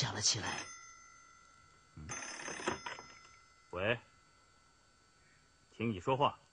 响了起来。 喂，请你说话。